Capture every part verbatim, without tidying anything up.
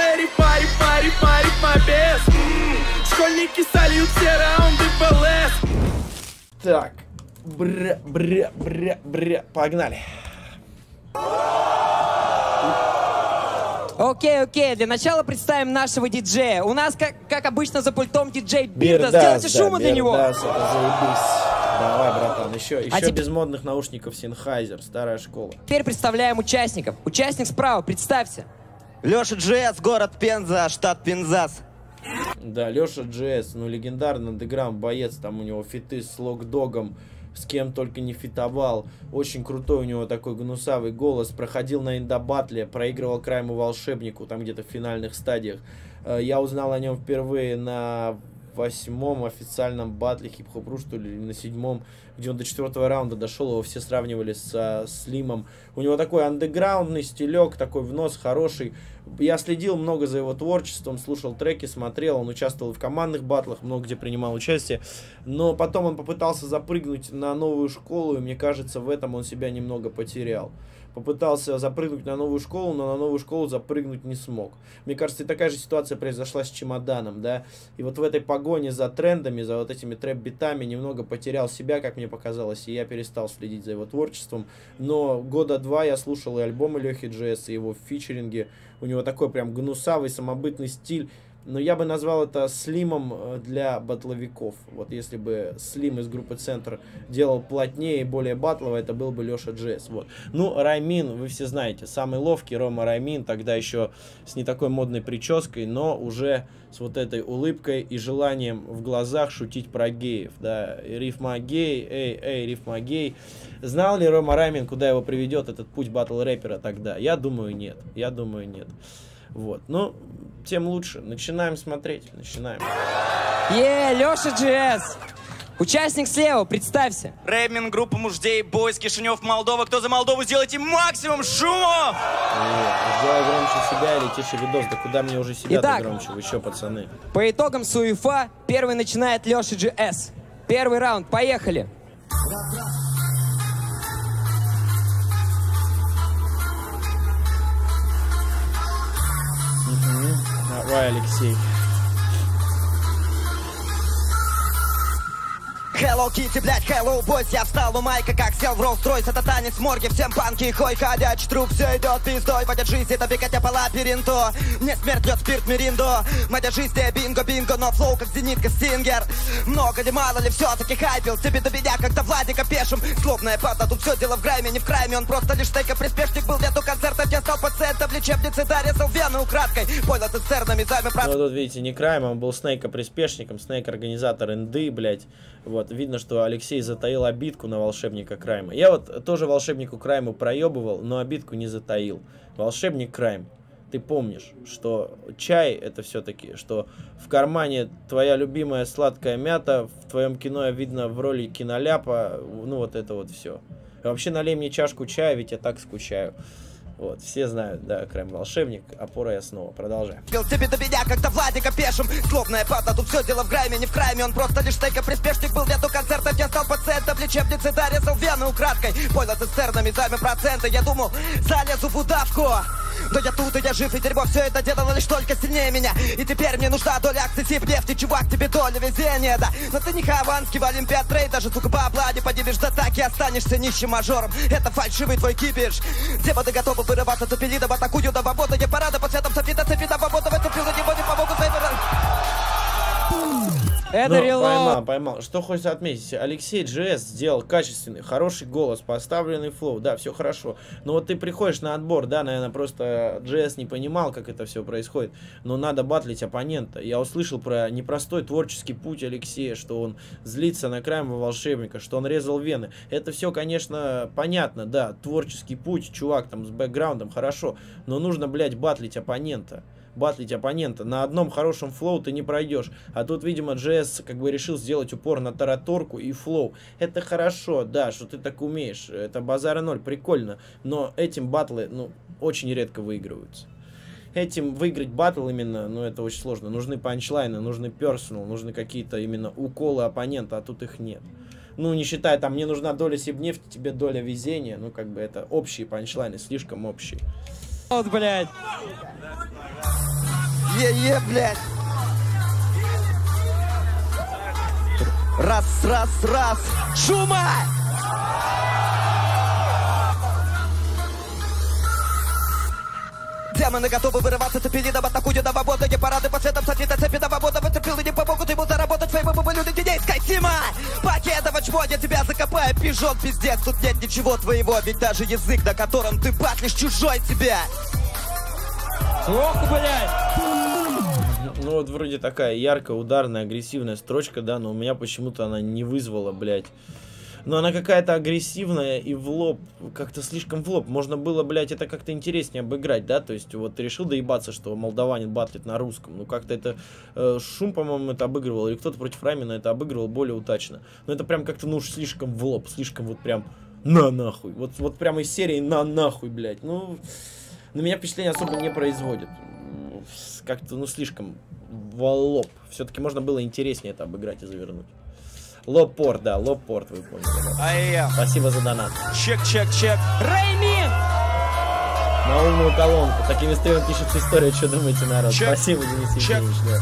Новая рифма, рифма, рифма, рифма без. Школьники сольют все раунды в ЛС. Так, бра, бра, бра, бра, погнали. Окей, окей, для начала представим нашего диджея. У нас, как, как обычно, за пультом диджей Бирдас. Сделайте шума да, для него. Бирдас, это заебись. Давай, братан, еще, еще а без теп... модных наушников Sennheiser, старая школа. Теперь представляем участников. Участник справа, представься. Леша джи эс, город Пенза, штат Пензас. Да, Леша джи эс, ну легендарный андеграунд боец, там у него фиты с Локдогом, с кем только не фитовал. Очень крутой у него такой гнусавый голос. Проходил на индобатле, проигрывал Крайму Волшебнику, там где-то в финальных стадиях. Я узнал о нем впервые на восьмом официальном батле хип-хоп.ру, что ли, на седьмом, где он до четвертого раунда дошел, его все сравнивали со Слимом. У него такой андеграундный стилек, такой внос хороший. Я следил много за его творчеством, слушал треки, смотрел, он участвовал в командных батлах, много где принимал участие, но потом он попытался запрыгнуть на новую школу, и мне кажется, в этом он себя немного потерял. Попытался запрыгнуть на новую школу, но на новую школу запрыгнуть не смог. Мне кажется, и такая же ситуация произошла с Чемоданом, да. И вот в этой погоне за трендами, за вот этими трэп-битами немного потерял себя, как мне показалось, и я перестал следить за его творчеством. Но года два я слушал и альбомы Лехи джи эс, и его фичеринги. У него такой прям гнусавый, самобытный стиль. Но я бы назвал это слимом для батловиков. Вот если бы Слим из группы Центр делал плотнее и более батлово, это был бы Леша джи эс. Вот. Ну, Раймин, вы все знаете, самый ловкий Рома Раймин, тогда еще с не такой модной прической, но уже с вот этой улыбкой и желанием в глазах шутить про геев. Да, рифма гей, эй, эй, рифма гей. Знал ли Рома Раймин, куда его приведет этот путь батл-рэпера тогда? Я думаю, нет. Я думаю, нет. Вот, ну, тем лучше. Начинаем смотреть, начинаем. Е, Леша джи эс. Участник слева, представься. Рэймин, группа муждей, бойс, Кишинев, Молдова. Кто за Молдову, сделайте максимум шума! Сделай громче себя или тише видос. Да куда мне уже себя-то громче? Вы что, пацаны? По итогам СУЕФА первый начинает Леша джи эс. Первый раунд, поехали. Давай, Алексей. Hello Kitty, блять, hello boys, я встал у майка, как сел в Rolls-Royce, это танец в морге, всем панки, хой, ходячий труп, все идет пиздой, водят жизнь, это бегать, пала перинто, мне смерть льет спирт мериндо, водят жизнь, тебе бинго-бинго, но флоу, как зенитка Стингер, много ли, мало ли, все-таки хайпил, тебе до меня, как до Владика пешим, злобная пата, тут все дело в грайме, не в крайме, он просто лишь тейка-приспешник был, я до концерта, я стал пациентом, в лечебнице, да, резал вены украдкой, понял, ты цернами, займе, правда. Ну, тут, видите, не крайм, он был Снейка-приспешником, Снейк-организатор инды, блять. Вот, видно, что Алексей затаил обидку на волшебника Крайма. Я вот тоже волшебнику Крайму проебывал, но обидку не затаил. Волшебник Крайм, ты помнишь, что чай это все-таки, что в кармане твоя любимая сладкая мята, в твоем кино видно в роли киноляпа, ну вот это вот все. Вообще налей мне чашку чая, ведь я так скучаю. Вот, все знают, да, Крайм волшебник, опора и основа. Продолжаем. Тебе до меня, как до Владика пешим, злобная пата, тут все дело в грайме, не в крайме, он просто лишь тейка-приспешник был, я до концерта, я стал пациентом, в лечебнице, да, резал вены украдкой, понял, ты с цернами, займе проценты, я думал, залезу в удавку. Но я тут, и я жив, и дерьмо все это делало лишь только сильнее меня. И теперь мне нужна доля акций тип нефти, чувак, тебе доля везения, да. Но ты не хованский в Олимпиад трейд, даже, сука, бабла не поднимешь, да так и останешься нищим мажором. Это фальшивый твой кипиш. Демоны готовы вырываться, тупелидом, атакую до бабота, не парада, по цветам софита, цепи до бабота, в этом филу не будет, помогут своим. Это ну, релоуд. Поймал, поймал. Что хочется отметить? Алексей джи эс сделал качественный, хороший голос, поставленный флоу. Да, все хорошо. Но вот ты приходишь на отбор, да, наверное, просто джи эс не понимал, как это все происходит. Но надо батлить оппонента. Я услышал про непростой творческий путь Алексея, что он злится на Крайма волшебника, что он резал вены. Это все, конечно, понятно, да, творческий путь, чувак там с бэкграундом, хорошо. Но нужно, блядь, батлить оппонента. батлить оппонента. На одном хорошем флоу ты не пройдешь. А тут, видимо, джи эс как бы решил сделать упор на тараторку и флоу. Это хорошо, да, что ты так умеешь. Это базара ноль, прикольно. Но этим батлы, ну, очень редко выигрываются. Этим выиграть батл именно, ну, это очень сложно. Нужны панчлайны, нужны персонал, нужны какие-то именно уколы оппонента, а тут их нет. Ну, не считая, там, мне нужна доля сибнефти, тебе доля везения. Ну, как бы это общие панчлайны, слишком общие. Вот, блядь. Е-е, блядь. Раз, раз, раз. Шума! Демоны готовы вырываться, цепили до атакуют до вобода. Парады по цветам садит, цепи до вобода. Выцепил и не помогут ему заработать. Свои бабы люди генейской тима. Покедово чмо, я тебя закопаю, пижон, пиздец. Тут нет ничего твоего, ведь даже язык, на котором ты патлишь, чужой тебя. Ох, блядь! Ну вот вроде такая яркая, ударная, агрессивная строчка, да, но у меня почему-то она не вызвала, блядь. Но она какая-то агрессивная и в лоб, как-то слишком в лоб. Можно было, блядь, это как-то интереснее обыграть, да? То есть вот ты решил доебаться, что молдаванин батлит на русском. Ну как-то это... Э, Шум, по-моему, это обыгрывал, или кто-то против Раймина это обыгрывал более удачно. Но это прям как-то, ну уж слишком в лоб, слишком вот прям на нахуй. Вот, вот прям из серии на нахуй, блядь. Ну, на меня впечатление особо не производит. Как-то, ну, слишком в лоб. Все-таки можно было интереснее это обыграть и завернуть. Лопорт, да, лопорт, вы поняли. Ай-я. Спасибо за донат. Чек, чек, чек. Реймин! На умную колонку. Такими стримами пишется история, что думаете, народ. Чек. Спасибо, Денис Евгеньевич, да.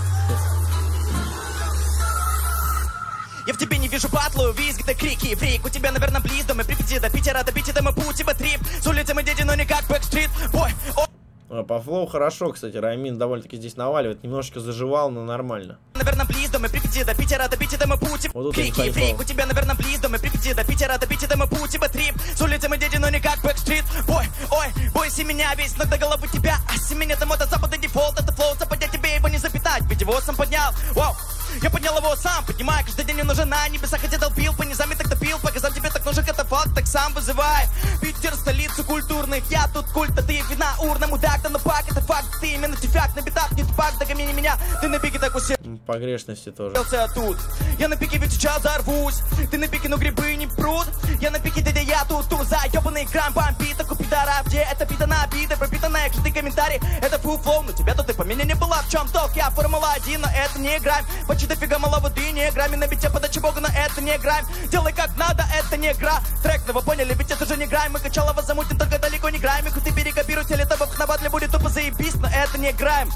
Я в тебе не вижу батлу, визг, да крики, фрик. У тебя, наверное, близ, дома Припяти, до Питера, до Питера, мы путь, типа трип. С улицы мы дети, но не как бэкстрит. Бой, о. По флоу хорошо, кстати, Раймин довольно-таки здесь наваливает. Немножечко заживал, но нормально. Наверное, близ, дома Припяти, до Питера, до Питера, мы путь. Вот тут Крики, фрик. У тебя, наверное, близ, дома Припяти, до Питера, до Питера, мы путь, типа трип. С улицы мы дети, но не как бэкстрит. Бой, ой, бойся меня, весь ног до головы тебя. А с меня там это запад и дефолт, это флоу, западя тебе его не запитать. Ведь его сам поднял, вау. Я поднял его сам, поднимаю, каждый день мне нужен на небесах, хотя толпил, по низам и так топил, по газам тебе так нужен, это факт, так сам вызывай. Питер, столицу культурных, я тут культ, а ты вина урна, мудак, да ну пак, это факт, ты именно тифяк, на битах, не тупак, догони меня, ты на пике так усе... Погрешности тоже. Тут. Я на пике ведь сейчас взорвусь. Ты на пике, но грибы не прут. Я на пике, дядя, я тут тур. Заебанный грамм бомбит, так у пидора. Где это бита на обиды, пропитанная каждый комментарий. Это фул флоу, но тебя тут и по мне не было. В чем ток? Я формула один, но это не грайм. Почти дофига мало воды, не грайм. На бите подачи бога, но это не грайм. Делай как надо, это не игра. Трек, ну вы поняли, ведь это же не грайм. Мы качалово замутим, только далеко не грайм. И ты перекопируй, теле тобок на батле будет тупо заебись, но это не грайм.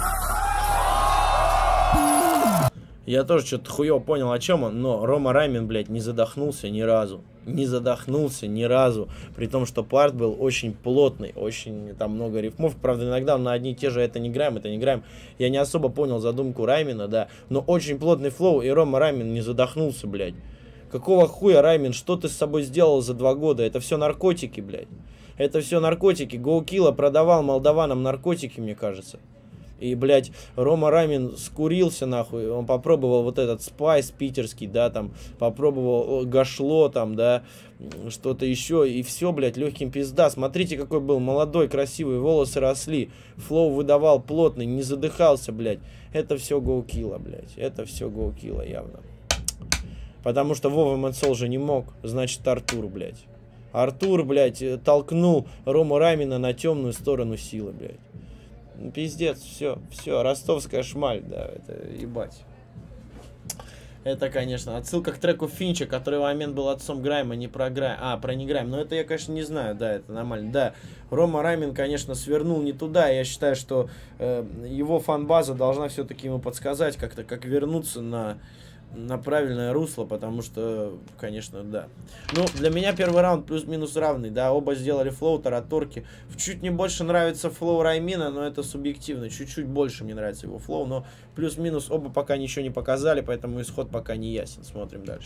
Я тоже что-то хуёво понял, о чем он, но Рома Раймин, блядь, не задохнулся ни разу. Не задохнулся ни разу. При том, что парт был очень плотный, очень там много рифмов. Правда, иногда он на одни и те же, это не грайм, это не грайм. Я не особо понял задумку Раймина, да. Но очень плотный флоу, и Рома Раймин не задохнулся, блядь. Какого хуя, Раймин, что ты с собой сделал за два года? Это все наркотики, блядь. Это все наркотики. Гоукилла продавал молдаванам наркотики, мне кажется. И, блядь, Рома Раймин скурился, нахуй. Он попробовал вот этот спайс питерский, да, там, попробовал гашло, там, да, что-то еще. И все, блядь, легким пизда. Смотрите, какой был молодой, красивый, волосы росли. Флоу выдавал плотный, не задыхался, блядь. Это все гоукилла, блядь. Это все гоукилла, явно. Потому что Вова Мэнсол же не мог. Значит, Артур, блядь. Артур, блядь, толкнул Рому Раймина на темную сторону силы, блядь. Пиздец, все, все, ростовская шмаль, да, это ебать. Это, конечно, отсылка к треку Финча, который в момент был отцом Грайма, не про Грайм, а, про не Грайм, но это я, конечно, не знаю, да, это нормально, да. Рома Раймин, конечно, свернул не туда, я считаю, что э, его фан-база должна все-таки ему подсказать как-то, как вернуться на... на правильное русло, потому что, конечно, да. Ну, для меня первый раунд плюс-минус равный, да, оба сделали флоу, тараторки. Чуть не больше нравится флоу Раймина, но это субъективно, чуть-чуть больше мне нравится его флоу, но плюс-минус оба пока ничего не показали, поэтому исход пока не ясен. Смотрим дальше.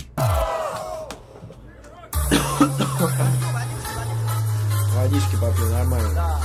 Водички попью, нормально.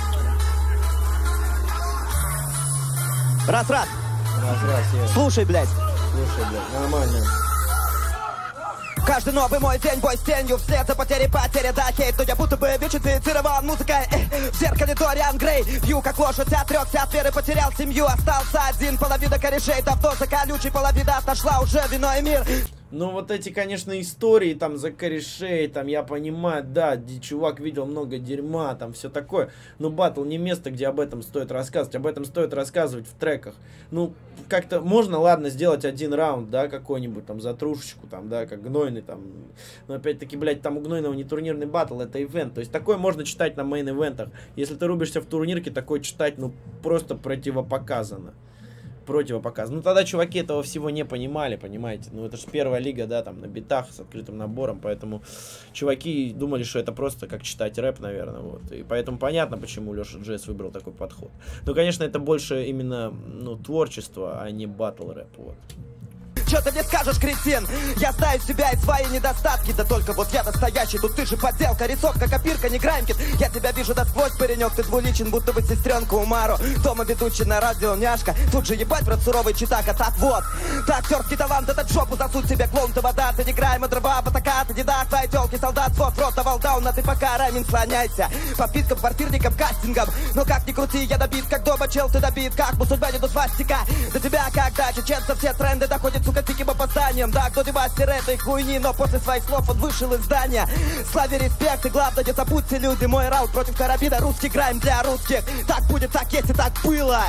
Раз-раз. Раз-раз, Слушай, блядь. Слушай, блядь, нормально. Каждый новый мой день, бой с тенью, вслед за потерей, потеря, да, хейт. Но я будто бы ветифицирован музыкой, э, в зеркале Дориан Грей. Пью как лошадь, отрекся от веры, потерял семью. Остался один, половина корешей, давно за колючей, половина отошла уже вино и мир. Ну, вот эти, конечно, истории, там, за корешей, там, я понимаю, да, чувак видел много дерьма, там, все такое. Но батл не место, где об этом стоит рассказывать. Об этом стоит рассказывать в треках. Ну, как-то можно, ладно, сделать один раунд, да, какой-нибудь, там, за трушечку, там, да, как гнойный, там. Но, опять-таки, блядь, там у гнойного не турнирный батл, это ивент. То есть, такое можно читать на мейн-ивентах. Если ты рубишься в турнирке, такое читать, ну, просто противопоказано. Противопоказ. Ну, тогда чуваки этого всего не понимали, понимаете. Ну, это же первая лига, да, там, на битах с открытым набором, поэтому чуваки думали, что это просто как читать рэп, наверное, вот. И поэтому понятно, почему Леша Джи Эс выбрал такой подход. Ну, конечно, это больше именно, ну, творчество, а не батл рэп, вот. Что ты мне скажешь, кретин? Я знаю себя и свои недостатки. Да только вот я настоящий, тут ты же подделка. Рисовка, копирка, не граймкит. Я тебя вижу насквозь, паренек. Ты двуличен, будто бы сестренка Умару. Дома ведущий на радио няшка. Тут же ебать, брат, суровый читака. Так вот, так, актерский талант, этот жопу засуть себе. Клоун, ты вода, ты не грайма, дрова, батака, ты дедак, твои телки, солдат, свод, рота, валдауна. Ты пока, Раймин, слоняйся. По впискам, квартирникам, кастингам. Но как ни крути, я добит, как дома, чел, ты добит. Как бы судьба не до свастика. До тебя, когда чеченцев все тренды доходят, сука, диким опозданием. Да, кто ты мастер этой хуйни, но после своих слов он вышел из здания. Славе, респект и главное, не забудьте, люди, мой раунд против карабина, русский грайм для русских. Так будет, так есть и так было.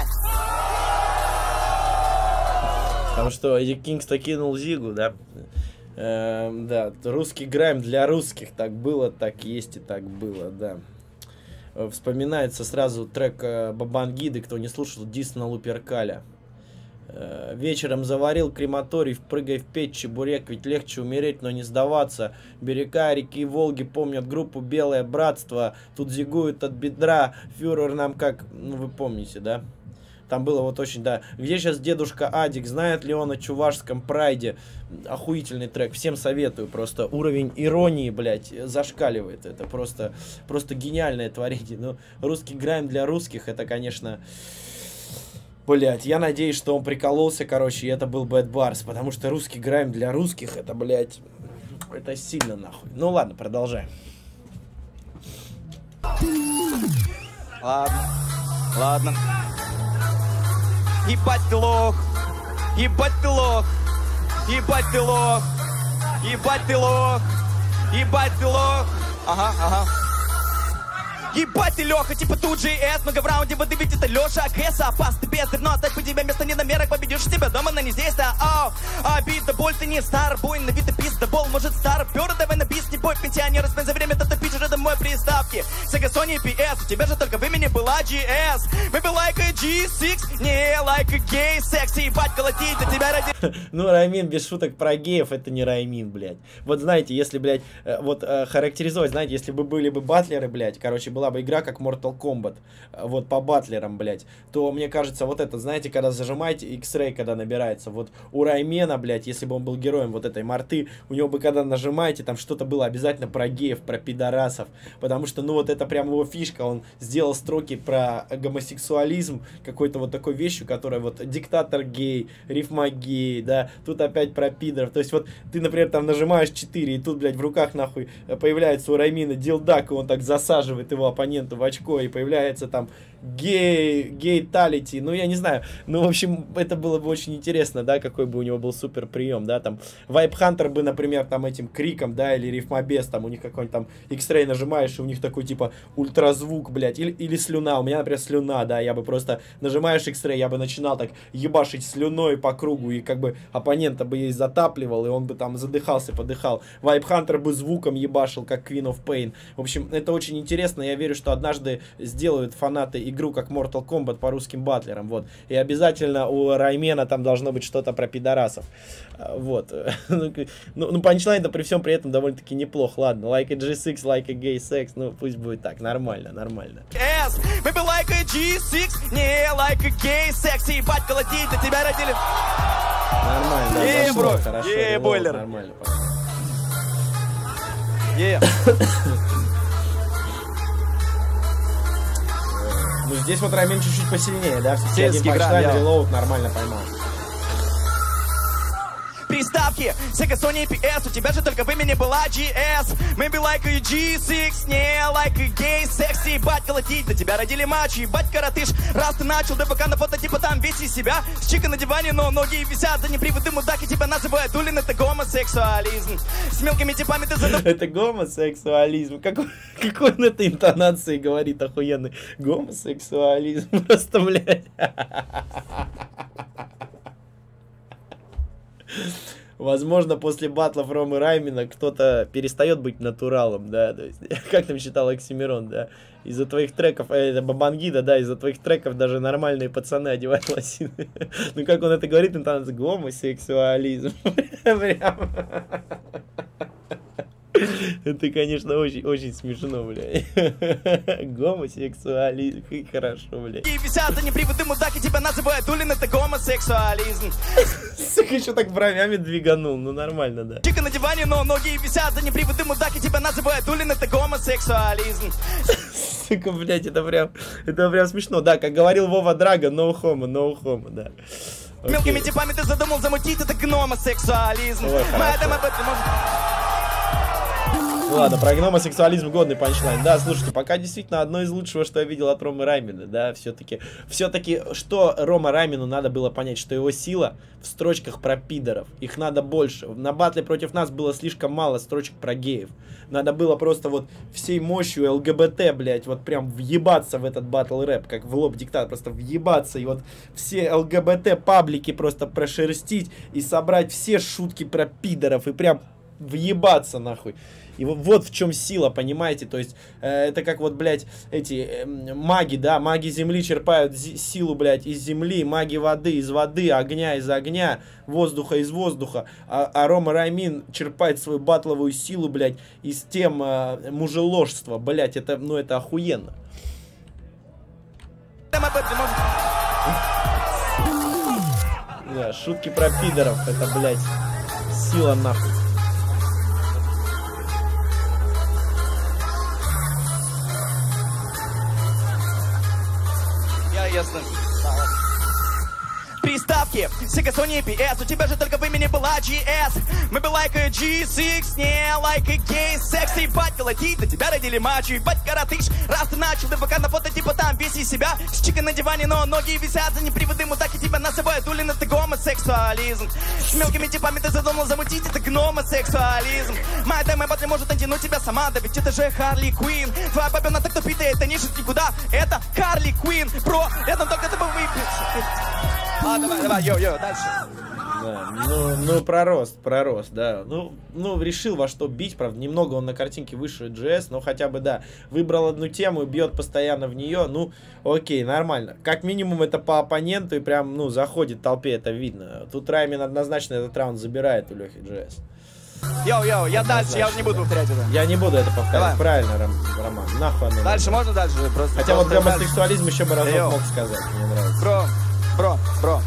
Потому что Эдди Кингстон кинул Зигу, да? Эм, да, русский грайм для русских. Так было, так есть и так было, да. Вспоминается сразу трек Бабангиды, кто не слушал, дис на Луперкаля. Вечером заварил крематорий, впрыгай в печь, чебурек, ведь легче умереть, но не сдаваться. Берега реки Волги помнят группу Белое Братство, тут зигуют от бедра, фюрер нам как, ну вы помните, да? Там было вот очень, да. Где сейчас дедушка Адик, знает ли он о чувашском прайде? Охуительный трек, всем советую, просто уровень иронии, блядь, зашкаливает. Это просто, просто гениальное творение. Ну, русский грайм для русских, это, конечно... Блять, я надеюсь, что он прикололся, короче, и это был Bad Bars, потому что русский грайм для русских, это, блять, это сильно нахуй. Ну ладно, продолжаем. Ладно, ладно. Ебать ты лох, ебать ты лох, ебать ты лох, ебать ты лох, ебать ты лох. Ага, ага. Ебать ты, Леха, типа тут джи эс. Много в раунде воды, ведь это Леша Агресса. Опасный бездарь, но отдать по тебе место не на мерах. Победишь себя дома, но не здесь, да. Оу, обида, боль, ты не стар. Бой на вид и пизда, бол, может стар. Пёр, давай на бис, не бой, пенсионер. Спен за время, то топить уже домой приставки. Sega Sony пи эс, у тебя же только в имени была джи эс. Мы бы лайка джи шесть, не лайка гей, секси. Ебать, колотить, для тебя ради... Ну, Раймин, без шуток про геев, это не Раймин, блядь. Вот знаете, если, блядь, вот характеризовать, знаете, если бы были бы батлеры, блядь, короче, была бы игра как Mortal Kombat, вот по батлерам, блядь, то мне кажется, вот это, знаете, когда зажимаете X-Ray, когда набирается, вот у Раймена, блядь, если бы он был героем вот этой марты, у него бы, когда нажимаете, там что-то было обязательно про геев, про пидорасов, потому что, ну, вот это прям его фишка, он сделал строки про гомосексуализм, какой-то вот такой вещью, которая вот диктатор гей, рифма гей, да, тут опять про пидоров, то есть вот ты, например, там нажимаешь четыре, и тут, блядь, в руках, нахуй, появляется у Раймина дилдак, и он так засаживает его оппонента в очко, и появляется там гей, гей-талити, ну я не знаю, ну в общем это было бы очень интересно, да, какой бы у него был супер прием, да, там Вайп Хантер бы, например, там этим криком, да, или рифмобес, там у них какой-нибудь там X-Ray нажимаешь, и у них такой типа ультразвук, блядь, или, или слюна, у меня, например, слюна, да, я бы просто нажимаешь X-Ray, я бы начинал так ебашить слюной по кругу, и как бы оппонента бы ей затапливал, и он бы там задыхался, подыхал. Вайп Хантер бы звуком ебашил, как Queen of Pain. В общем, это очень интересно, я верю, что однажды сделают фанаты игру как Mortal Kombat по русским батлерам, вот. И обязательно у Раймена там должно быть что-то про пидорасов. Вот. Ну, ну панчлайн-то при всем при этом довольно-таки неплох. Ладно, like a джи шесть, like a gay sex, ну пусть будет так, нормально, нормально. Мы бы like a джи шесть, не like a gay sex, ебать, колотить, для тебя родили. Нормально, да, е, зашло, бро, хорошо, е, релоуд, бойлер. Нормально. Е. Ну здесь вот Раймен чуть-чуть посильнее, да? Все один Сельский панчлайн, грам, релоуд нормально поймал. Приставки Приставки, Sega, Sony, пи эс, у тебя же только в имени была джи эс. Maybe like a джи шесть, не like a gay, секси. Ебать колотить, до тебя родили мачо, ебать коротыш. Раз ты начал, да пока на фото типа там весь из себя. С чика на диване, но ноги висят, за неприводы мудаки тебя называют Улин, это гомосексуализм. С мелкими типами ты задум... Это гомосексуализм. Какой, какой он этой интонации говорит охуенный? Гомосексуализм. Просто, блядь. Возможно, после батлов Ромы Раймина кто-то перестает быть натуралом, да, то есть, как там считал Оксимирон, да, из-за твоих треков, э, это Бабангида, да, из-за твоих треков даже нормальные пацаны одевают лосины. Ну, как он это говорит, интонация, гомосексуализм. Прям. Это, конечно, очень, очень смешно, блядь. Гомосексуализм. Хорошо, блядь. И висят за неприводы мудаки, тебя называют Улин, это гомосексуализм. Сука, еще так бровями двиганул, ну нормально, да. Чика на диване, но ноги висят за неприводы мудаки, тебя называют Улин, это гомосексуализм. Сука, блядь, это прям, это прям смешно. Да, как говорил Вова Драго, no homo, no homo, да. Okay. Мелкими типами ты задумал замутить, это гномосексуализм. Ой, ладно, про гномосексуализм годный панчлайн. Да, слушайте, пока действительно одно из лучшего, что я видел от Ромы Раймина, да, все-таки, все-таки, что Рома Раймину надо было понять, что его сила в строчках про пидоров, их надо больше. На батле против нас было слишком мало строчек про геев. Надо было просто вот всей мощью ЛГБТ, блядь, вот прям въебаться в этот батл рэп, как в лоб диктат, просто въебаться и вот все ЛГБТ паблики просто прошерстить и собрать все шутки про пидоров и прям въебаться нахуй. И вот, вот в чем сила, понимаете? То есть, э, это как вот, блядь, эти э, маги, да, маги земли черпают силу, блядь, из земли, маги воды из воды, огня из огня, воздуха из воздуха. А, а Рома Раймин черпает свою батловую силу, блядь, из тем э, мужеложства, блядь, это, ну, это охуенно. Да, шутки про пидоров, это, блядь, сила нахуй. Ясно. Приставки, Sega, Sony, пи эс, у тебя же только в имени была джи эс. Мы бы like a джи шесть, не like a gay, секси. Ебать колотить, до тебя родили мачо, ебать коротыш. Раз ты начал, да пока на фото типа там весь из себя. С чика на диване, но ноги висят, за неприводы мудаки тебя называют Улин, это гомосексуализм. С мелкими типами ты задумал замутить, это гномосексуализм. Моя тема батли может натянуть тебя сама, да ведь это же Харли Квин. Твоя бабина так тупит, это не шит никуда, это Харли Квин. Бро, рядом только ты бы выпить. А, давай, давай, йо-йо, дальше. Да, ну, ну, пророс, пророс, да. Ну, ну, решил во что бить, правда, немного он на картинке выше джи эс, но хотя бы, да, выбрал одну тему и бьет постоянно в нее, ну, окей, нормально. Как минимум это по оппоненту и прям, ну, заходит в толпе, это видно. Тут Раймин однозначно этот раунд забирает у Лехи джи эс. Йоу-йоу, я дальше, я уже не буду повторять это. Я не буду это повторять, давай. Правильно, Ром, Роман, нахуй оно. Дальше можно дальше? Просто хотя вот гомосексуализм еще бы разок Йоу. Мог сказать, мне нравится. Бро, бро, бро.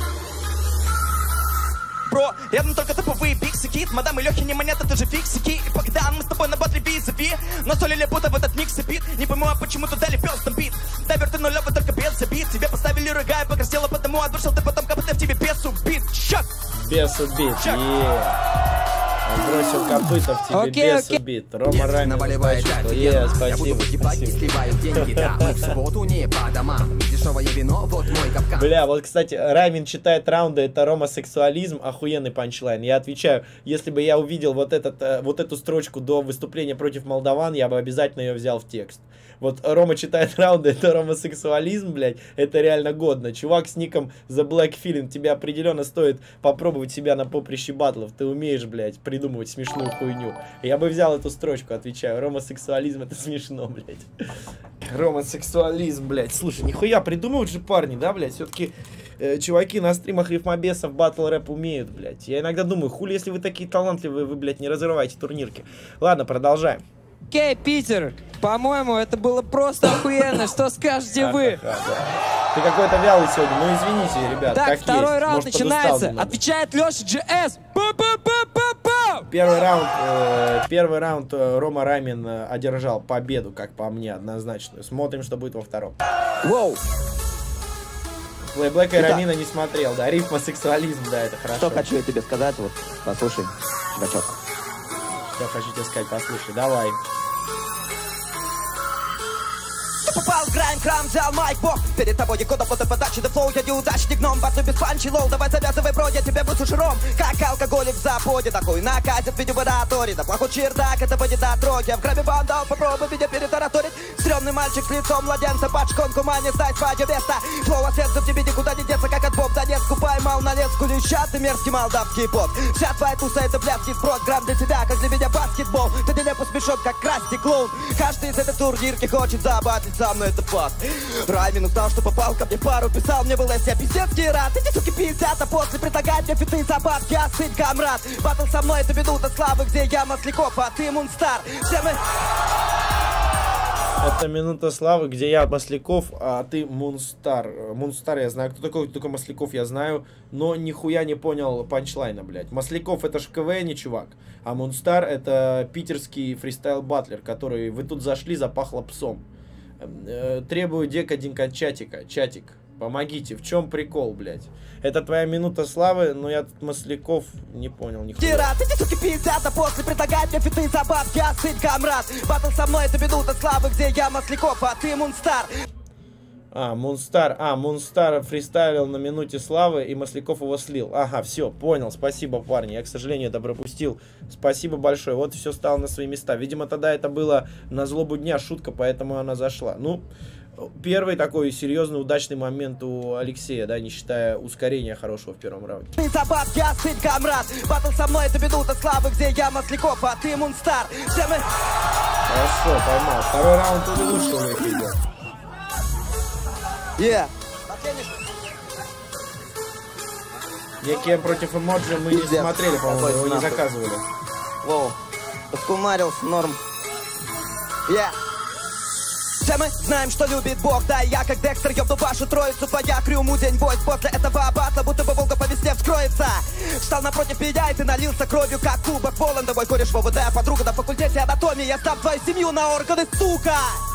Бро, рядом только топовые пиксики. Мадам и Лехи не монета, ты же фиксики. И Богдан, мы с тобой на батле визави. Насолили будто в этот микс и бит. Не пойму, а почему тут дали пёс бит. Дайвер ты нулевый, только без обид. Тебе поставили рога и покраснела, потому отвышел ты потом, как будто в тебе бес убит. Чак! Бес убит, Он бросил копыта в тебе, окей, бес окей. убит. Рома Раймин, спасибо. Е, спасибо, спасибо. Бля, вот, кстати, Раймин читает раунды, это ромосексуализм, охуенный панчлайн. Я отвечаю, если бы я увидел вот, этот, вот эту строчку до выступления против молдаван, я бы обязательно ее взял в текст. Вот Рома читает раунды, это ромосексуализм, блядь, это реально годно. Чувак с ником The Black Feeling, тебе определенно стоит попробовать себя на поприще батлов. Ты умеешь, блядь, придумывать смешную хуйню. Я бы взял эту строчку, отвечаю. Ромосексуализм, это смешно, блядь. Ромосексуализм, блядь. Слушай, нихуя придумывают же парни, да, блядь? Все-таки э, чуваки на стримах рифмобесов батл рэп умеют, блядь. Я иногда думаю, хули, если вы такие талантливые, вы, блядь, не разрываете турнирки. Ладно, продолжаем. Окей, Питер, по-моему, это было просто охуенно. Что скажете вы? Ты какой-то вялый сегодня, ну извините, ребят. Так, второй раунд начинается. Отвечает Леша джи эс. Первый раунд, э, первый раунд э, Рома Раймин э, одержал победу, как по мне, однозначную. Смотрим, что будет во втором. Воу. Плейблэка и Рамина не смотрел, да, рифмосексуализм, да, это хорошо. Что хочу я тебе сказать, вот, послушай, чувачок. Что хочу тебе сказать, послушай, давай. Попал в грайм, крам, взял майк, бог. Перед тобой никуда после подачи, да флоу, я неудачник, гном, бацу без панчи, лоу. Давай завязывай, бро, я тебе высушу ром. Как алкоголик в заподе, такой накатит в видеомораторе. Да плохой чердак, это будет от дроги. В грабе бандал, попробуй меня перетараторить. Стрёмный мальчик с лицом младенца, под шконку мани, сдай свое место. Флоу сердце в тебе никуда не деться, как от боб. Донецку поймал на леску леща, ты мерзкий молдавский поп. Вся твоя туса это блядский сброд, грамм для тебя, как для меня баскетбол. Ты нелепо смешон, как красный клоун. Каждый из этой турнирки хочет забатить со мной, это факт. Раймин узнал, что попал ко мне пару, писал мне в ЛС, я пиздецкий рад. Эти суки пиздят, а после предлагать мне фиты забавки, а сын камрад. Батл со мной это минута славы, где я Масляков, а ты Мунстар. Все мы... Это минута славы, где я Масляков, а ты Мунстар. Мунстар я знаю, кто такой, кто такой Масляков я знаю, но нихуя не понял панчлайна, блядь. Масляков это ж в КВН, чувак, а Мунстар это питерский фристайл-батлер, который вы тут зашли, запахло псом. Требую дек один чатика, чатик. Помогите, в чем прикол, блядь? Это твоя минута славы, но я тут Масляков не понял нихуя. Эти суки пиздят, а после предлагать мне фиты забавки, а сын камрад. Батл со мной это минута славы, где я Масляков, а ты Мунстар. А, Мунстар, а, Мунстар фристайлил на минуте славы, и Масляков его слил. Ага, все, понял, спасибо, парни. Я, к сожалению, это пропустил. Спасибо большое. Вот все стало на свои места. Видимо, тогда это было на злобу дня шутка, поэтому она зашла. Ну, первый такой серьезный, удачный момент у Алексея, да, не считая ускорения хорошего в первом раунде. Ты забавки, а сын камрад. Батл со мной это минута славы, где я Масляков, а ты Мунстар. Все мы... Хорошо, поймал. Второй раунд уже лучше у них идет. Yeah. Гекем против эмоджи мы не смотрели, по-моему, его не заказывали. Воу, поскумарился, норм. Yeah. Все мы знаем, что любит Бог, да, я как Декстер ёбну вашу троицу, твоя крюму день бойс. После этого батла, будто бы Волга по весне вскроется. Встал напротив меня, и ты налился кровью, как кубок полон. Тобой кореш в ОВД, подруга на факультете анатомии. Я сдам твою семью на органы, сука!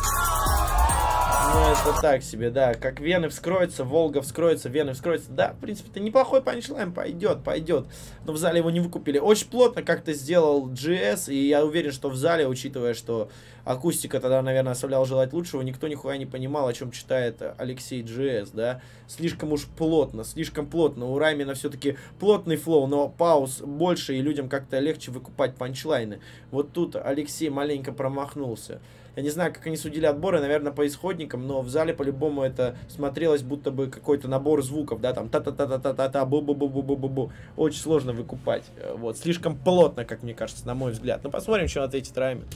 Ну, это так себе, да. Как вены вскроются, Волга вскроется, вены вскроются. Да, в принципе, это неплохой панчлайн, пойдет, пойдет. Но в зале его не выкупили. Очень плотно как-то сделал джи эс, и я уверен, что в зале, учитывая, что акустика тогда, наверное, оставляла желать лучшего, никто нихуя не понимал, о чем читает Алексей джи эс, да. Слишком уж плотно, слишком плотно. У Раймина все-таки плотный флоу, но пауз больше, и людям как-то легче выкупать панчлайны. Вот тут Алексей маленько промахнулся. Я не знаю, как они судили отборы, наверное, по исходникам, но в зале по-любому это смотрелось, будто бы какой-то набор звуков, да, там та-та-та-та-та-та, бу-бу-бу-бу-бу-бу-бу. Очень сложно выкупать. Вот, слишком плотно, как мне кажется, на мой взгляд. Ну, посмотрим, что ответит Раймин.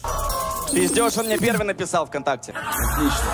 Пиздёж, он мне первый написал ВКонтакте. Отлично.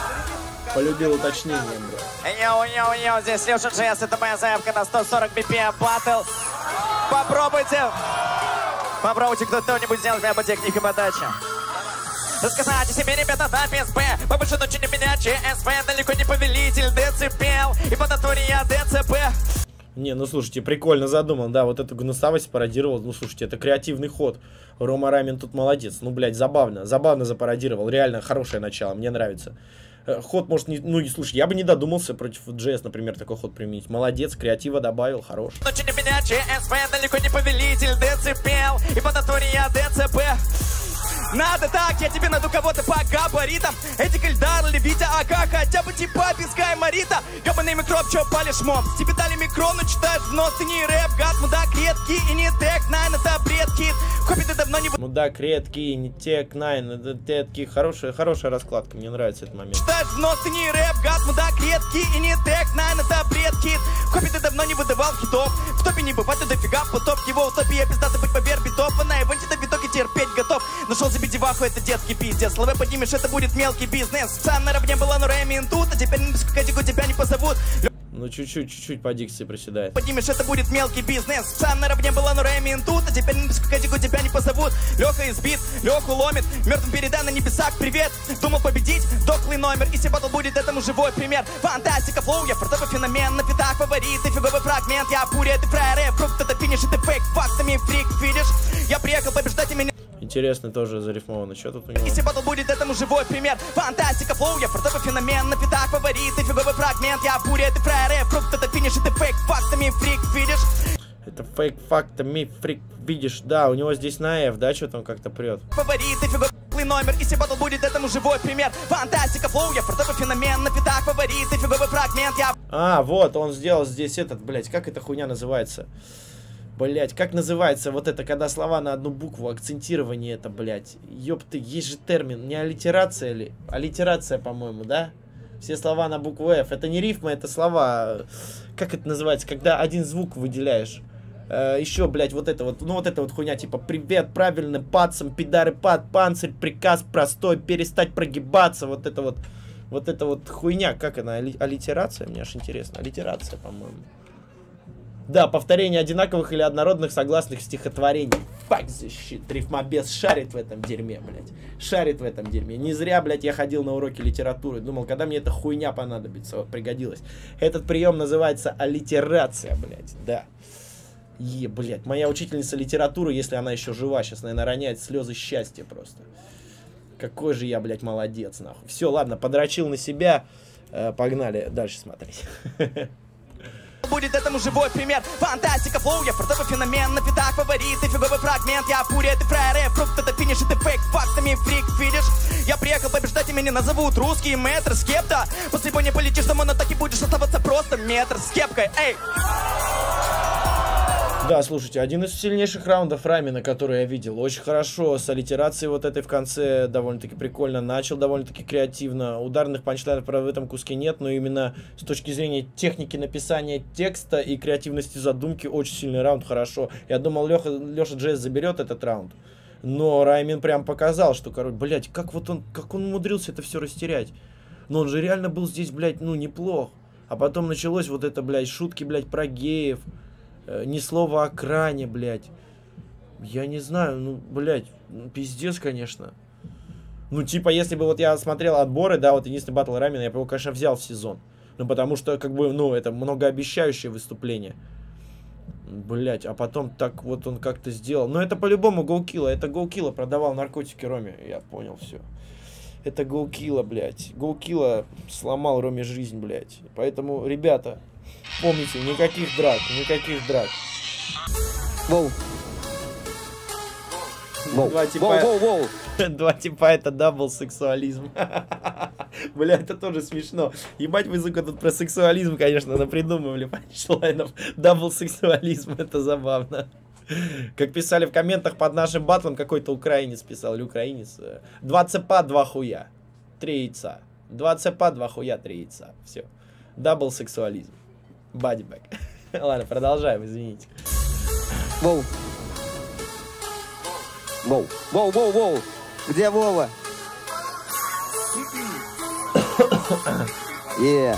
Полюбил уточнение, бро. Йоу-йоу-йоу, здесь Леша джи эс, это моя заявка на сто сорок би пи эм батл. Попробуйте. Попробуйте кто-нибудь сделать меня по технике подачи. Рассказать о себе, ребята, да, без Б. Побольше научили меня джи эс пи, далеко не повелитель децибел. И по натуре я ДЦП. Не, ну слушайте, прикольно задуман, да, вот эту гнусавость пародировал. Ну слушайте, это креативный ход. Рома Раймин тут молодец. Ну, блядь, забавно, забавно запародировал. Реально хорошее начало, мне нравится. Ход, может, не... Ну, слушай, я бы не додумался против джи эс, например, такой ход применить. Молодец, креатива добавил, хорош. Научили меня джи эс пи, далеко не повелитель децибел. И по натуре я ДЦП. Надо так, я тебе найду кого-то по габаритам. Эдик, Эльдар или Витя АК, хотя бы типа Писка и Марита. Ёбаный микроб, чё палишь мом? Тебе дали микро, но читаешь в нос. Ты не рэп, гад, мудак, редкий и не тег найн, это бред, кит. Копи ты давно не... Мудак, редкий, не тег найн, это тетки. Хорошая, хорошая раскладка, мне нравится этот момент. Читаешь в нос, ты не рэп, гад, мудак, редкий и не тег найн, это бред, кит. Копи ты давно не выдавал хитов. В топе не бывает, дофига потоп. Его утопия, пиздата быть поверь битов. А на ивенте до битоги терпеть готов. Нашел себе деваху, это детский пиздец. Слове поднимешь, это будет мелкий бизнес. Сам наравне была, но Рэмин тут. А теперь на дискотеку тебя не позовут. Ну, чуть-чуть, чуть-чуть по дикции приседает. Поднимешь, это будет мелкий бизнес. Сам наравне была, но Рэмин тут. А теперь на дискотеку тебя не позовут. Леха избит, Леху ломит. Мертвым передай на небесах привет. Думал победить, дохлый номер. И батл будет этому живой пример. Фантастика, флоу, я фартовый феномен. На пятах фаворит, и фиговый фрагмент. Я пуря, ты фраер, фрукт, это финиш, и ты фейк. Фактами фрик, видишь? Я приехал побеждать и меня... Интересно тоже зарифмовано. Что тут у него? Если батл будет этому живой пример. Фантастика, флоу, я фартовый феномен. На фитах фаворит и фиговый фрагмент. Я буря, ты фраер, фрукт, это финиш, и ты фейк фактами, фрик, видишь? Это фейк фактами, фрик, видишь? Да, у него здесь на F, да, что-то он как-то прет. Фаворит и фиговый номер. Если батл будет этому живой пример. Фантастика, флоу, я фартовый феномен. На фитах фаворит и фиговый фрагмент. Я... А, вот, он сделал здесь этот, блядь, как эта хуйня называется? Блять, как называется вот это, когда слова на одну букву, акцентирование это, блять. Ёпты, есть же термин, не аллитерация ли? Аллитерация, по-моему, да? Все слова на букву F. Это не рифма, это слова. Как это называется, когда один звук выделяешь? Э, еще, блять, вот это вот, ну вот это вот хуйня, типа, привет, правильно, пацам, пидары, пад, панцирь, приказ простой, перестать прогибаться, вот это вот, вот это вот хуйня, как она, алли аллитерация? Мне аж интересно, аллитерация, по-моему. Да, повторение одинаковых или однородных согласных стихотворений. Fuck this shit. Рифмобес шарит в этом дерьме, блядь. Шарит в этом дерьме. Не зря, блядь, я ходил на уроки литературы. Думал, когда мне эта хуйня понадобится. Вот, пригодилась. Этот прием называется аллитерация, блядь. Да. Е, блядь. Моя учительница литературы, если она еще жива, сейчас, наверное, роняет слезы счастья просто. Какой же я, блядь, молодец, нахуй. Все, ладно, подрочил на себя. Э, погнали дальше смотреть. Будет этому живой пример. Фантастика, флоу, я фартовый феномен. На фитах фаворит и фиговый фрагмент. Я буря, ты фраер, фрукт, это финиш, и ты фейк фактами, фрик, видишь? Я приехал побеждать, и меня назовут русский мэтр скепта. После боя не полетишь домой, но так и будешь оставаться просто метр с кепкой, эй! Да, слушайте, один из сильнейших раундов Рамина, который я видел. Очень хорошо, с аллитерацией вот этой в конце довольно-таки прикольно. Начал довольно-таки креативно. Ударных панчлайнов, правда, в этом куске нет, но именно с точки зрения техники написания текста и креативности задумки очень сильный раунд, хорошо. Я думал, Леха, Леша Джейс заберет этот раунд. Но Раймин прям показал, что, короче, блядь, как вот он, как он умудрился это все растерять. Но он же реально был здесь, блядь, ну, неплох. А потом началось вот это, блядь, шутки, блядь, про геев. Ни слова о кране, блядь. Я не знаю, ну, блядь, ну, пиздец, конечно. Ну, типа, если бы вот я смотрел отборы, да, вот единственный батл Рамина, я бы его, конечно, взял в сезон. Ну, потому что, как бы, ну, это многообещающее выступление. Блядь, а потом так вот он как-то сделал. Но это по-любому Гоукилла. Это Гоукилла продавал наркотики Роме. Я понял, все. Это Гоукилла, блядь. Гоукилла сломал Роме жизнь, блядь. Поэтому, ребята, помните, никаких драк, никаких драк. Воу. Воу. Два типа, воу, воу, воу. Два типа это дабл сексуализм. Бля, это тоже смешно. Ебать, вы, сука, тут про сексуализм, конечно, напридумывали панчлайнов. Дабл сексуализм, это забавно. Как писали в комментах под нашим батлом, какой-то украинец писал, или украинец. Два цепа, два хуя. Три яйца. Два цепа, два хуя, три яйца. Все. Дабл сексуализм. Бадибэк. Ладно, продолжаем, извините. Воу. Воу. Воу, воу, воу. Где Вова? Yeah.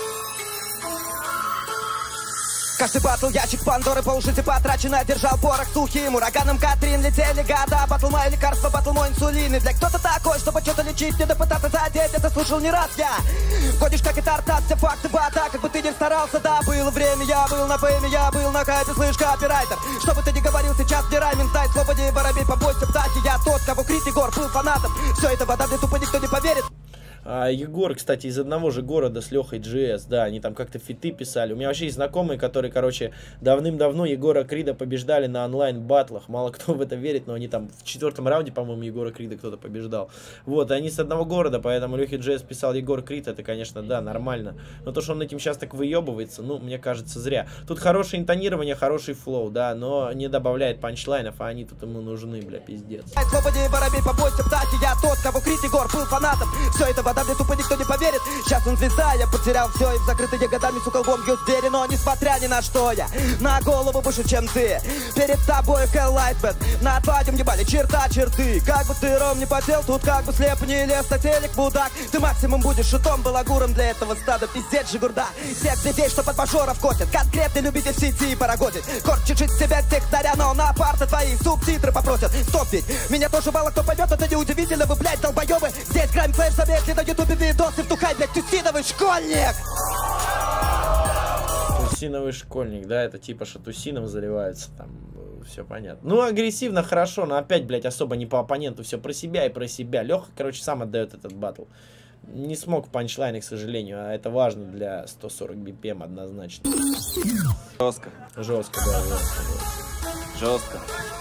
Каждый батл ящик Пандоры, полжизни потрачено, держал порох сухим. Ураганом Катрин летели года. Батл мое лекарство, батл мой инсулин. И для кто-то такой, чтобы что-то лечить, не допытаться задеть. Это слушал не раз я. Ходишь как и тартас, все факты бата. Как бы ты ни старался, да, было время. Я был на пейме, я был на кайпе, слышь, копирайтер. Что бы ты ни говорил, сейчас не Раймин, знай, свободе и воробей, побойся птахи. Я тот, кого крит Егор был фанатом. Все это вода, мне тупо никто не поверит. А, Егор, кстати, из одного же города с Лехой джи эс, да, они там как-то фиты писали. У меня вообще есть знакомые, которые, короче, давным-давно Егора Крида побеждали на онлайн-баттлах. Мало кто в это верит, но они там в четвертом раунде, по-моему, Егора Крида кто-то побеждал. Вот, и они с одного города, поэтому Лехе джи эс писал Егор Крид, это, конечно, да, нормально. Но то, что он этим сейчас так выебывается, ну, мне кажется, зря. Тут хорошее интонирование, хороший флоу, да, но не добавляет панчлайнов, а они тут ему нужны, бля, пиздец. Свободе и воробей, побойся птахи. Я тот, кого крит Егор был фанатом. Все это вода, мне тупо никто не поверит. Сейчас он звезда, я потерял все. И в закрытые годами с уголком бьют двери. Но несмотря ни на что, я на голову выше, чем ты. Перед тобой Хеллайтбет. Над твоим ебали черта черты. Как бы ты, Ром, не потел, тут как бы слеп не лез на телек, мудак. Ты максимум будешь шутом, балагуром для этого стада. Пиздец, жигурда. Всех детей, что под башоров котят. Конкретный любитель в сети парагодит. Корчит жить себя технаря, но на парты твои субтитры попросят. Стоп, ведь меня тоже мало кто поймет, это неудивительно, вы, блядь, долбоебы. Здесь Грайм Флэш заметьте на ютубе видосы, втухай, блядь, тюсиновый школьник. Тусиновый школьник, да, это типа, что тусином заливаются, там, все понятно. Ну, агрессивно, хорошо, но опять, блядь, особо не по оппоненту, все про себя и про себя. Леха, короче, сам отдает этот батл. Не смог в панчлайне, к сожалению, а это важно для сто сорок би пи эм однозначно. Жестко. Жестко, да, жестко. Жестко.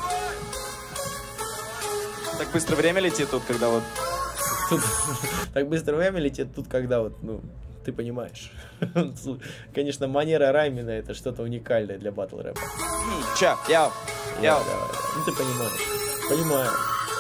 Так быстро время летит тут, когда вот... Тут, так быстро время летит тут, когда вот, ну, ты понимаешь. Конечно, манера Раймина это что-то уникальное для батл рэпа. Че, яу, яу. Ну ты понимаешь. Понимаю.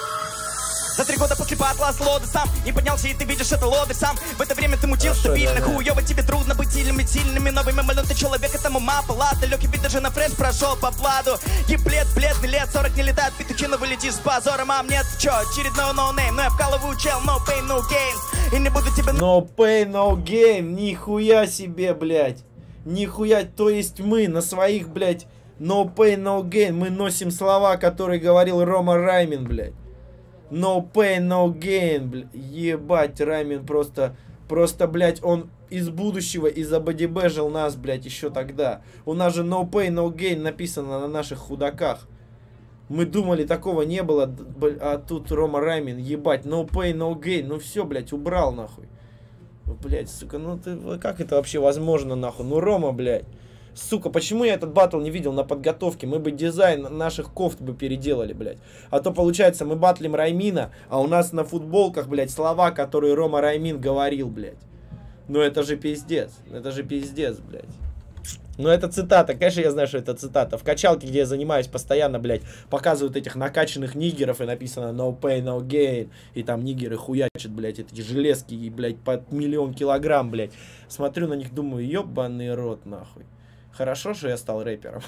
За три года после батла с лоды сам не поднялся, и ты видишь это лоды сам. В это время ты мутил стабильно, да, да. Хуёво тебе трудно быть сильными, сильными, новыми малюнный человек, этому мапа, ладно. Лёгкий бит даже на фреш прошел по пладу. Еблет, бледный лет, сорок не летает, петухина вылетишь с позором. Мам, нет, чё, очередной ноунейм, но я вкалываю чел, no pain, no gain. И не буду тебя... No pain, no gain, нихуя себе, блядь. Нихуя, то есть мы на своих, блядь, no pain, no gain, мы носим слова, которые говорил Рома Раймин, блядь. No pain, no gain, блядь. Ебать, Раймин просто, просто, блядь, он из будущего, из абадибэжил нас, блядь, еще тогда. У нас же no pain, no gain написано на наших худаках. Мы думали, такого не было, а тут Рома Раймин, ебать, no pain, no gain. Ну все, блядь, убрал, нахуй. Блядь, сука, ну ты, как это вообще возможно, нахуй? Ну, Рома, блядь. Сука, почему я этот батл не видел на подготовке? Мы бы дизайн наших кофт бы переделали, блядь. А то, получается, мы батлим Раймина, а у нас на футболках, блядь, слова, которые Рома Раймин говорил, блядь. Ну это же пиздец. Это же пиздец, блядь. Ну это цитата. Конечно, я знаю, что это цитата. В качалке, где я занимаюсь постоянно, блядь, показывают этих накачанных нигеров, и написано no pain, no gain. И там нигеры хуячат, блядь, эти железки, и, блядь, под миллион килограмм, блядь. Смотрю на них, думаю, ёбаный рот, нахуй. Хорошо, что я стал рэпером.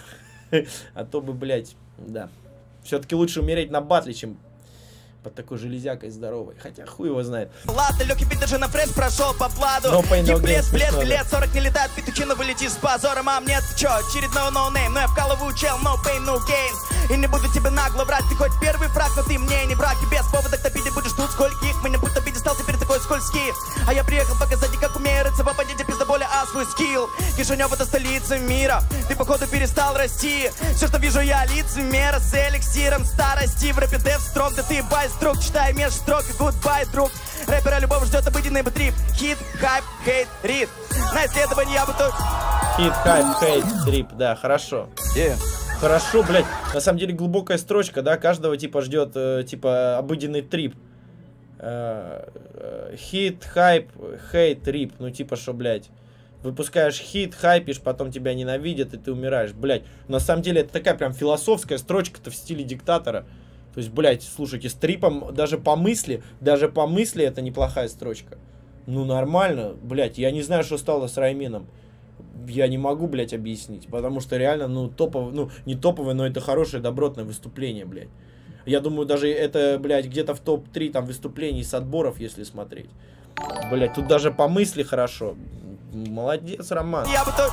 А то бы, блядь, да. Все-таки лучше умереть на батле, чем под такой железякой здоровой. Хотя хуй его знает. Ладно, легкий бит даже на фреш прошел по пладу. No pain, no блеск, gain, блеск, лет сорок не летает, петухина вылетишь с позором. Мам, нет, чё, очередной ноунейм, но я вкалываю чел, no pain, no gain. И не буду тебе нагло врать, ты хоть первый фраг, но ты мне не брак. И без повода к обиде будешь тут скольких. Меня будто обиде стал теперь такой скользкий. А я приехал показать, как умею рыться в оппоненте, пизда боли, а свой скилл. Кишинёв — это столица мира, ты походу перестал расти. Все, что вижу я, лицемера с эликсиром старости. В рэпе дев строк, да ты байстрок, читай меж строк и гудбай, друг. Рэпера любого ждет обыденный бытрип. Хит, хайп, хейт, рит. На исследование я бы тут... Хит, хайп, хейт, трип, да, хорошо. Yeah. Хорошо, блядь. На самом деле глубокая строчка, да, каждого типа ждет, э, типа, обыденный трип. Хит, хайп, хейт, рип. Ну, типа, что, блядь, выпускаешь хит, хайпишь, потом тебя ненавидят, и ты умираешь. Блядь, на самом деле это такая прям философская строчка-то в стиле диктатора. То есть, блядь, слушайте, с трипом даже по мысли, даже по мысли это неплохая строчка. Ну, нормально, блядь, я не знаю, что стало с Раймином. Я не могу, блядь, объяснить, потому что реально, ну, топовое, ну, не топовое, но это хорошее, добротное выступление, блядь. Я думаю, даже это, блядь, где-то в топ три там выступлений с отборов, если смотреть. Блядь, тут даже по мысли хорошо. Молодец, Роман. Я бы то...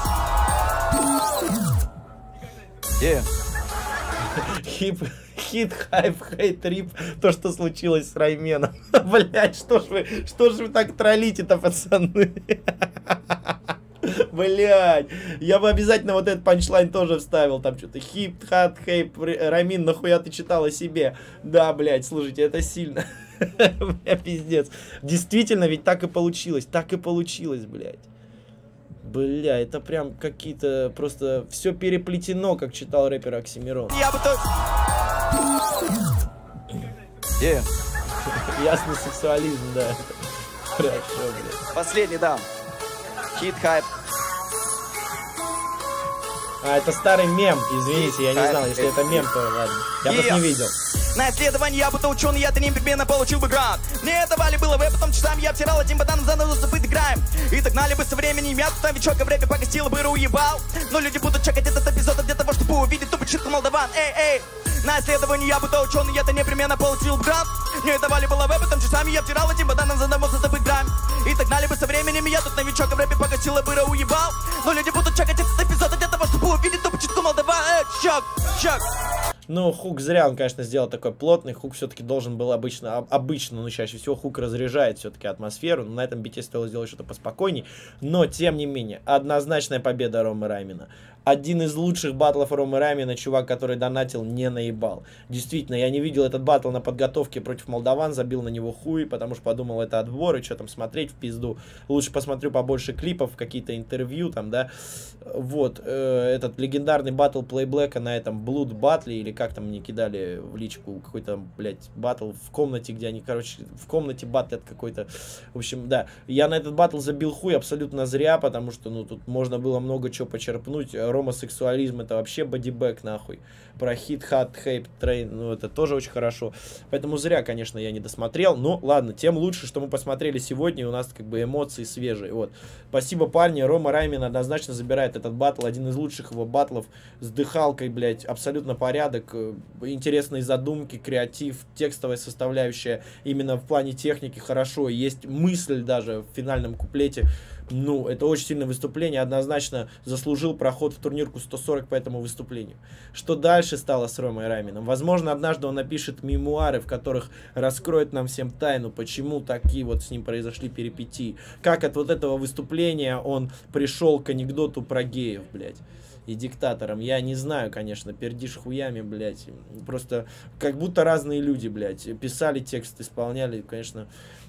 Yeah. Хип, хит, хайп, хейт, рип. То, что случилось с Райменом. Блядь, что ж вы, что ж вы так троллите-то, пацаны? Блядь, я бы обязательно вот этот панчлайн тоже вставил. Там что-то хип, хат, хейп, Рамин, нахуя ты читал о себе? Да, блядь, слушайте, это сильно. Бля, пиздец. Действительно, ведь так и получилось. Так и получилось, блядь. Бля, это прям какие-то просто все переплетено, как читал рэпер Оксимирон. Я бы то... Yeah. Ясный сексуализм, да. Хорошо, блядь. Последний, да. Хит, хайп. А, это старый мем, извините, я не знал, если это мем, то ладно. Я просто не видел. На исследование я будто ученый, я-то непременно получил бы грант. Мне давали было веб, потом часами я обтирал этим ботаном заново забыт играем. И догнали бы со временем, я тут новичок, а в рэпе погостил бы уебал. Но люди будут чекать этот эпизод для того, чтобы увидеть тупо читку молдаван. Эй, эй. На исследование я будто ученый, я-то непременно получил бы грант. Мне давали было веб, потом часами я обтирал этим ботаном заново забыт играем. И догнали бы со временем, я тут новичок, а в рэпе погостил бы уебал. Но люди будут чекать этот эпизод для того, чтобы увидеть тупо читку молдаван. Эй, чок, чок. Но Хук зря, он, конечно, сделал такой плотный. Хук все-таки должен был обычно, обычно, ну, чаще всего Хук разряжает все-таки атмосферу. Но на этом бите стоило сделать что-то поспокойней. Но, тем не менее, однозначная победа Ромы Раймена. Один из лучших батлов Ромы Раймена, чувак, который донатил, не наебал. Действительно, я не видел этот батл на подготовке против молдаван, забил на него хуй, потому что подумал, это отбор, и что там смотреть в пизду. Лучше посмотрю побольше клипов, какие-то интервью там, да. Вот, э, этот легендарный батл Плейблэка на этом Блуд батле, или как там мне кидали в личку, какой-то, блядь, батл в комнате, где они, короче, в комнате батлят какой-то. В общем, да, я на этот батл забил хуй абсолютно зря, потому что, ну, тут можно было много чего почерпнуть. Ромосексуализм — это вообще бодибэк, нахуй. Про хит, хат, хейп, трейн, ну, это тоже очень хорошо. Поэтому зря, конечно, я не досмотрел. Ну, ладно, тем лучше, что мы посмотрели сегодня, и у нас, как бы, эмоции свежие. Вот. Спасибо, парни. Рома Раймен однозначно забирает этот батл. Один из лучших его батлов с дыхалкой, блядь. Абсолютно порядок. Интересные задумки, креатив, текстовая составляющая. Именно в плане техники хорошо. Есть мысль даже в финальном куплете. Ну, это очень сильное выступление, однозначно заслужил проход в турнирку сто сорок по этому выступлению. Что дальше стало с Ромой Райменом? Возможно, однажды он напишет мемуары, в которых раскроет нам всем тайну, почему такие вот с ним произошли перипетии. Как от вот этого выступления он пришел к анекдоту про геев, блядь. И диктатором. Я не знаю, конечно, пердишь хуями, блядь. Просто как будто разные люди, блядь. Писали текст, исполняли, конечно...